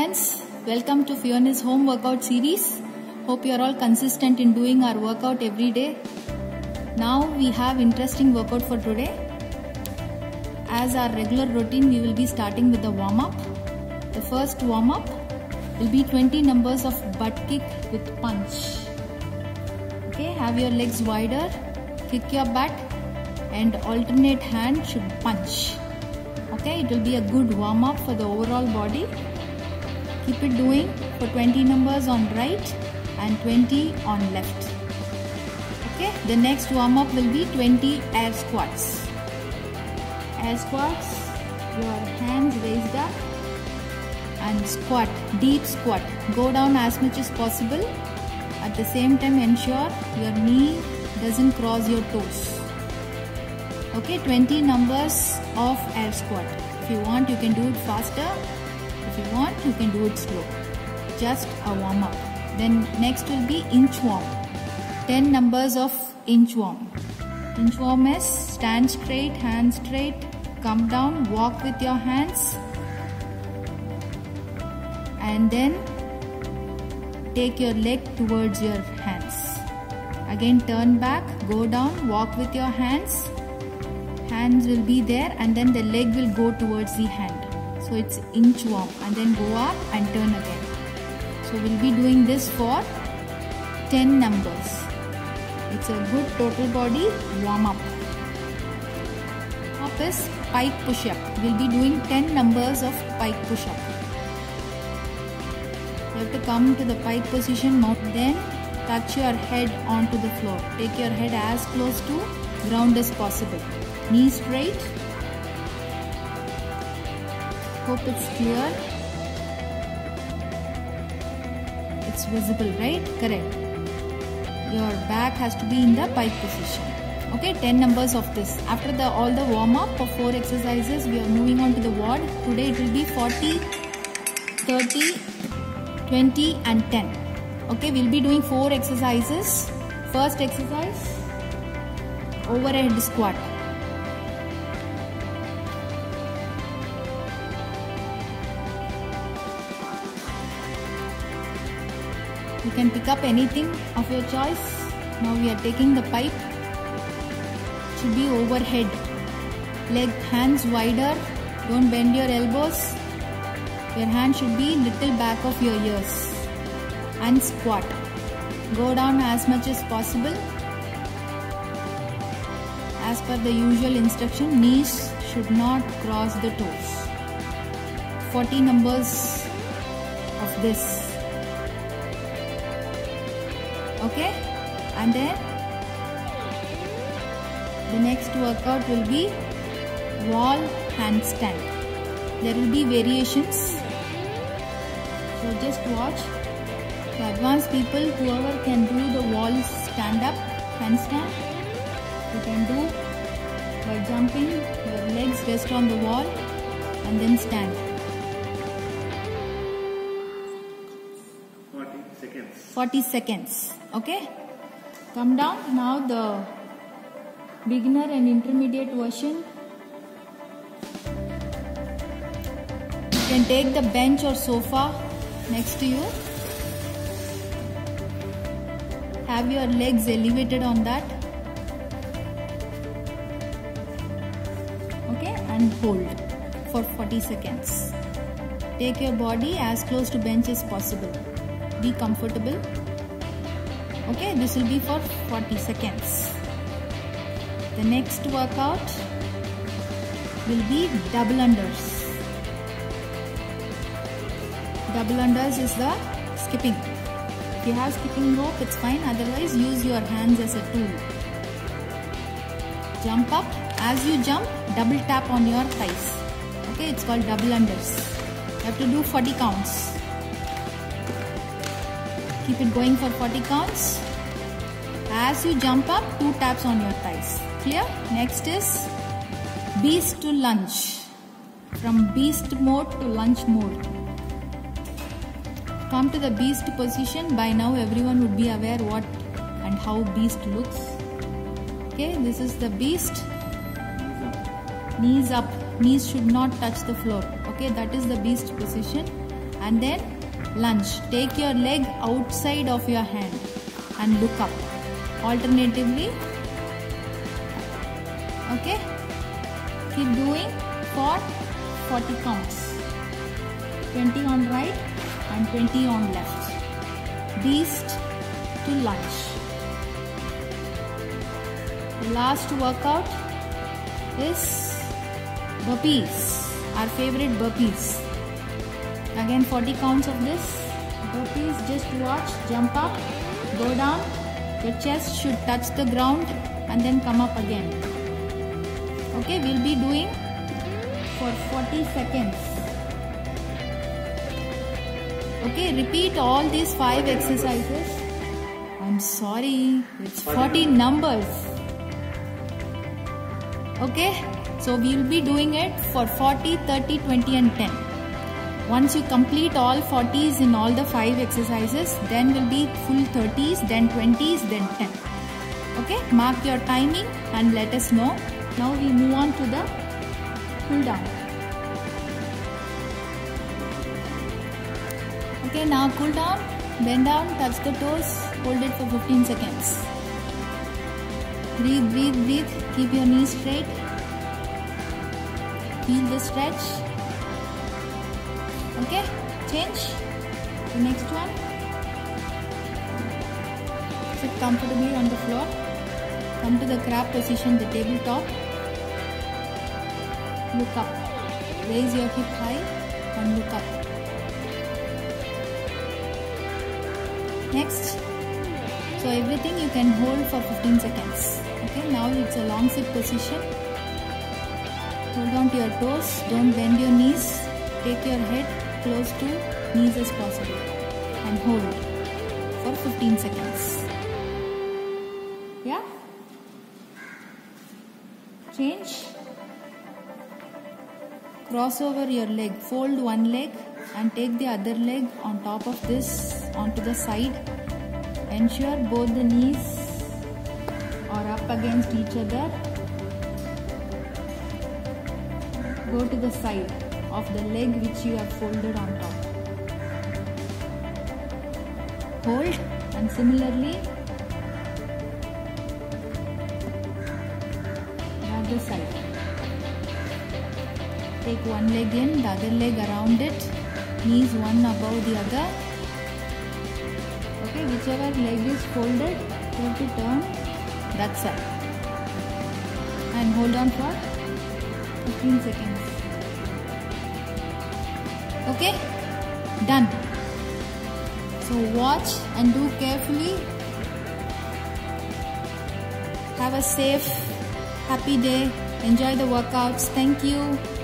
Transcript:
friends, welcome to Fiona's home workout series. Hope you are all consistent in doing our workout every day. Now we have interesting workout for today. As our regular routine, we will be starting with the warm-up. The first warm-up will be 20 numbers of butt kick with punch. Okay, have your legs wider, kick your butt and alternate hand should punch. Okay, it will be a good warm-up for the overall body. Keep it doing for 20 numbers on right and 20 on left. Okay, the next warm-up will be 20 air squats. Air squats, your hands raised up and squat, deep squat. Go down as much as possible. At the same time, ensure your knee doesn't cross your toes. Okay, 20 numbers of air squat. If you want, you can do it faster. If you want, you can do it slow. Just a warm up. Then next will be inchworm. 10 numbers of inchworm. Inchworm is stand straight, hands straight, come down, walk with your hands, and then take your leg towards your hands. Again turn back, go down, walk with your hands. Hands will be there and then the leg will go towards the hand. So it's inchworm and then go up and turn again. So we'll be doing this for 10 numbers. It's a good total body warm up. Up is pike push up. We'll be doing 10 numbers of pike push up. You have to come to the pike position, then touch your head onto the floor. Take your head as close to ground as possible. Knee straight. Hope it's clear. It's visible, right? Correct. Your back has to be in the pike position. Okay, 10 numbers of this. After all the warm up of 4 exercises, we are moving on to the WOD. Today it will be 40, 30, 20 and 10. Okay, we'll be doing 4 exercises. First exercise, overhead squat. You can pick up anything of your choice. Now we are taking the pipe. It should be overhead. Leg, hands wider. Don't bend your elbows. Your hand should be little back of your ears. And squat. Go down as much as possible. As per the usual instruction, knees should not cross the toes. 40 numbers of this. Okay, and then the next workout will be wall handstand. There will be variations, so just watch. The advanced people, whoever can do the wall stand up handstand, you can do by jumping, your legs rest on the wall and then stand. 40 seconds. Okay, come down. Now the beginner and intermediate version. You can take the bench or sofa next to you. Have your legs elevated on that. Okay, and hold for 40 seconds. Take your body as close to bench as possible. Be comfortable. Okay, this will be for 40 seconds. The next workout will be double unders. Double unders is the skipping. If you have skipping rope, it's fine. Otherwise, use your hands as a tool. Jump up. As you jump, double tap on your thighs. Okay, it's called double unders. You have to do 40 counts. Keep it going for 40 counts. As you jump up, 2 taps on your thighs. Clear? Next is beast to lunge. From beast mode to lunge mode. Come to the beast position. By now everyone would be aware what and how beast looks. Okay, this is the beast. Knees up. Knees should not touch the floor. Okay, that is the beast position. and then lunge. Take your leg outside of your hand and look up. Alternatively, okay? Keep doing for 40 counts. 20 on right and 20 on left. Beast to lunge. The last workout is burpees, our favorite burpees. Again 40 counts of this. Burpees, just watch, jump up, go down, your chest should touch the ground and then come up again. Okay, we'll be doing for 40 seconds. Okay, repeat all these 5 exercises. I'm sorry, it's 40 numbers. Okay, so we will be doing it for 40, 30, 20 and 10. Once you complete all 40s in all the 5 exercises, then will be full 30s, then 20s, then 10. Okay, mark your timing and let us know. Now we move on to the pull down. Okay, now cool down, bend down, touch the toes, hold it for 15 seconds. Breathe, breathe, breathe. Keep your knees straight. Feel the stretch. Okay, change. The next one. Sit comfortably on the floor. Come to the crab position, the tabletop. Look up. Raise your hip high and look up. Next. So everything you can hold for 15 seconds. Okay, now it's a long sit position. Hold on to your toes. Don't bend your knees. Take your head close to knees as possible and hold for 15 seconds. Yeah? Change. Cross over your leg. Fold one leg and take the other leg on top of this onto the side. Ensure both the knees are up against each other. Go to the side of the leg which you have folded on top. Hold and similarly other side. Take one leg in, the other leg around it, knees one above the other. Okay, whichever leg is folded, you have to turn that side and hold on for 15 seconds. Okay, done. So watch and do carefully. Have a safe, happy day. Enjoy the workouts. Thank you.